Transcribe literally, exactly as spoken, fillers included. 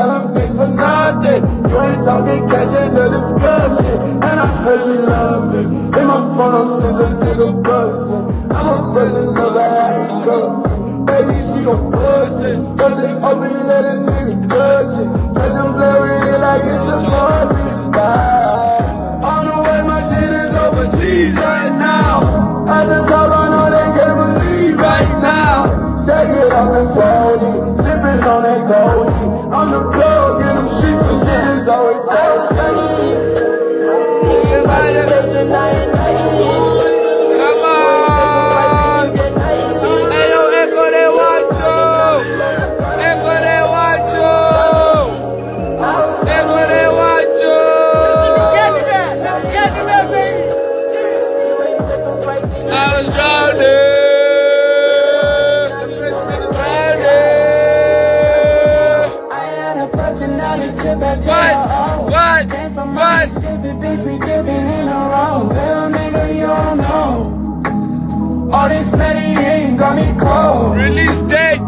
tell them thanks for nothing. You ain't talking cash in the discussion. And I heard she love me. In my phone, I'm since a nigga buzzing. I'm a person, never had to go. Baby, she gon' buzz it. Buzz it open, let a nigga touch it. Touch and play with it like it's a Barbie style. On the way, my shit is overseas right now. At the top, I know they can't believe right now. Take it up and fold it. Sippin' on that goldie. On the plug, get them sheets, but shit is always gold. Come on! Hey yo, Echo de Guacho! Echo de Guacho! Echo de Guacho! Let's get to that! Let's get to that, baby! I was drowning! What? What? What? All this petty ain't got me cold. Release date.